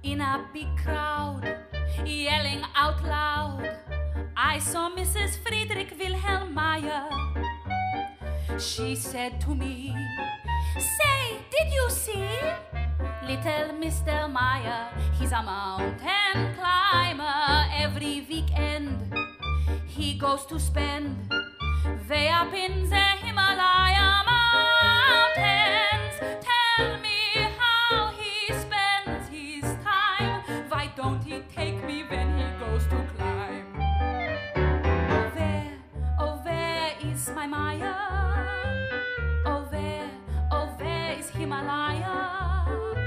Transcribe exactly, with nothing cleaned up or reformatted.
in a big crowd, yelling out loud, I saw Missus Friedrich Wilhelm Meyer. She said to me, say, did you see little Mister Meyer? He's a mountain climber. Every weekend he goes to spend way up in the Himalaya mountains. Tell me how he spends his time. Why don't he take me when he goes to climb? Oh, where, oh, where is my Meyer? Oh, where, oh, where is Himalaya?